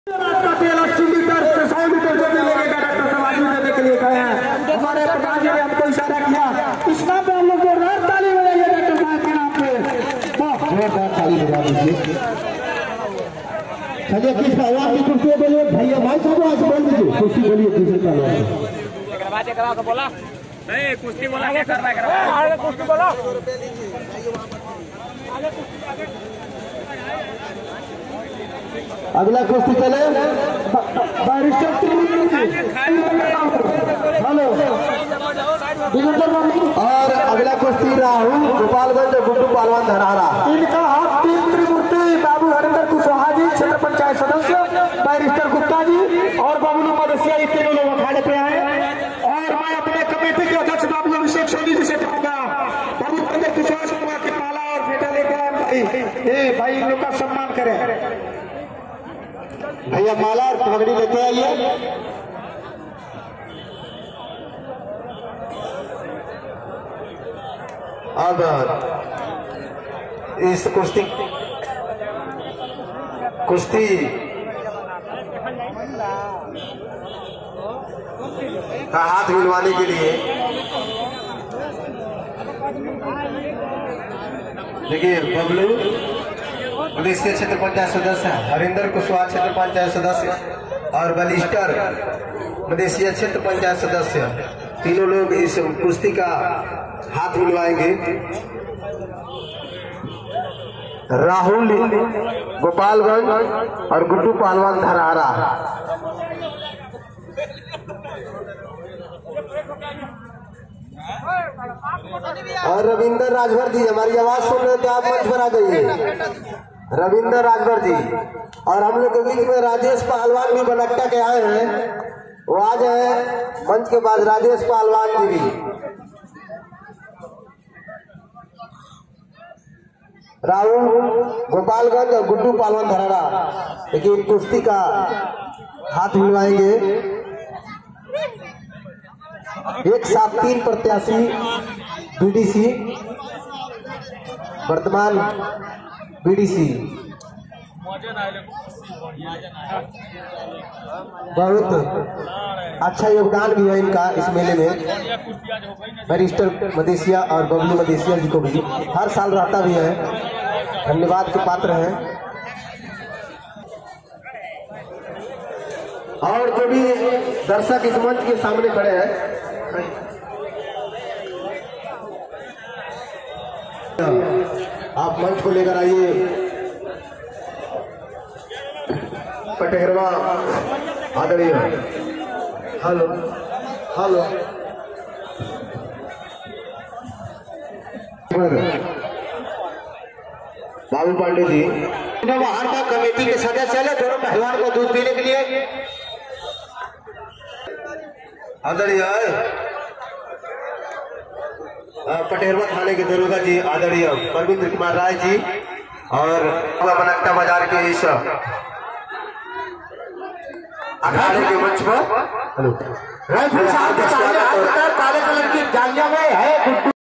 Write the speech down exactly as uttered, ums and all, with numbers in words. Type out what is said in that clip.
का तेल अस्सी लीटर से सौ लीटर जो मिलेगा डॉक्टर साहब आज देने के लिए गए हैं। हमारे प्रधान जी ने हमको इशारा किया, इस नाम पे हम लोग जोरदार ताली बजाइए डॉक्टर साहब के नाम पे, जोरदार ताली बजा दीजिए। चलिए किस पहलवान की कुर्सी बोलिए भैया भाई साहब आज बोल दीजिए कुर्सी बोलिए दूसरे पहलवान को बोला नहीं कुश्ती बोला क्या करना है कुश्ती बोला अगला कुश्ती चले हेलो और अगला कुश्ती राहुल गोपालगंज गुड्डू पहलवान धरारा, इनका हाथ तीन त्रिमूर्ति बाबू हरिंदर कुशवाहा जी क्षेत्र पंचायत सदस्य बैरिस्टर गुप्ता जी और बाबू मदसिया ये तीनों लोग अखाड़े पे आए। और मैं अपने कमेटी के अध्यक्ष बाबू अभिषेक सोनी जी से कहूंगा बाबू हरिंदर कुशवाहा शर्मा की माला और बेटा लेकर आए भाई, ए भाई इन लोग का सम्मान करें भैया, माला और पगड़ी लेते आइए। अब इस कुश्ती कुश्ती का हाथ मिलवाने के लिए देखिए बबलू मदेसिया क्षेत्र पंचायत सदस्य, हरिंदर कुशवाहा क्षेत्र पंचायत सदस्य और बलिस्टर मदेसिया क्षेत्र पंचायत सदस्य, तीनों लोग इस कुश्ती का हाथ मिलवाएंगे। राहुल गोपालगंज और गुड्डू पहलवान धरारा। और रविंदर राजभर जी, हमारी आवाज सुन रहे थे आप मंच पर आ जाइए। रविंदर राजभर जी और हम लोग के बीच में राजेश पहलवान भी बनक्टा के आए हैं, वो आ जाए मंच के बाद। राजेश पहलवान जी भी, राहुल गोपालगंज और गुड्डू पहलवान धरारा लेकिन कुश्ती का हाथ मिलवाएंगे। एक साथ तीन प्रत्याशी बीडीसी वर्तमान बीडीसी बहुत अच्छा योगदान भी है इनका इस मेले में। बैरिस्टर मदेसिया और बबलू मदेसिया जी को भी हर साल रहता भी है, धन्यवाद के पात्र हैं। और जो भी दर्शक इस मंच के सामने खड़े हैं, आप मंच को लेकर आइए। पटेहरवा आदरणीय हेलो हेलो बाबू पांडे जी वहां का कमेटी के सदस्य है, दोनों पहलवान को दूध पीने के लिए आदरणीय पटेहरवा थाने के दरोगा जी आदरणीय परविंद्र कुमार राय जी और बनक्टा बाजार के इस अखाड़े के मंच पर हेलो काले कलर की जालिया में है।